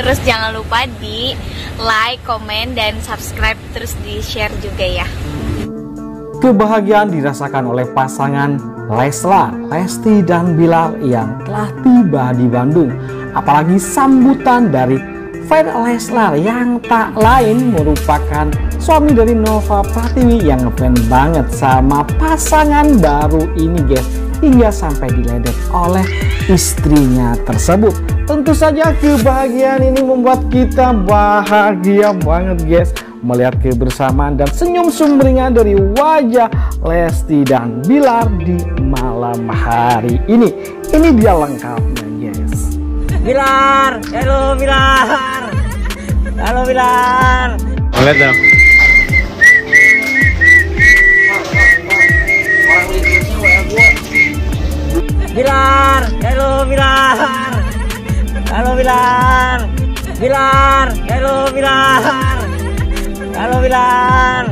Terus jangan lupa di like, komen, dan subscribe, terus di share juga ya. Kebahagiaan dirasakan oleh pasangan Leslar, Lesti dan Bilar yang telah tiba di Bandung. Apalagi sambutan dari Fans Leslar yang tak lain merupakan suami dari Nova Pratiwi yang ngefans banget sama pasangan baru ini guys, hingga sampai diledek oleh istrinya tersebut. Tentu saja kebahagiaan ini membuat kita bahagia banget guys, melihat kebersamaan dan senyum sumringah dari wajah Lesti dan Bilar di malam hari ini. Ini dia lengkapnya guys. Bilar, halo Bilar, halo Bilar. Lihat dong. Bilar, halo Bilar, halo Bilar, Bilar, halo Bilar, halo Bilar.